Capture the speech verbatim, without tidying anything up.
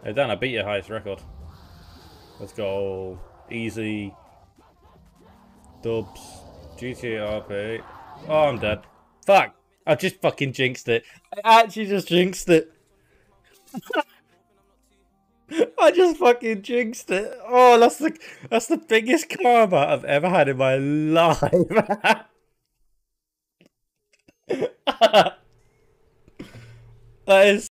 Hey Dan, I beat your highest record. Let's go. Easy. Dubs. G T A R P. Oh, I'm dead. Fuck! I just fucking jinxed it. I actually just jinxed it. I just fucking jinxed it. Oh, that's the that's the biggest karma I've ever had in my life. That is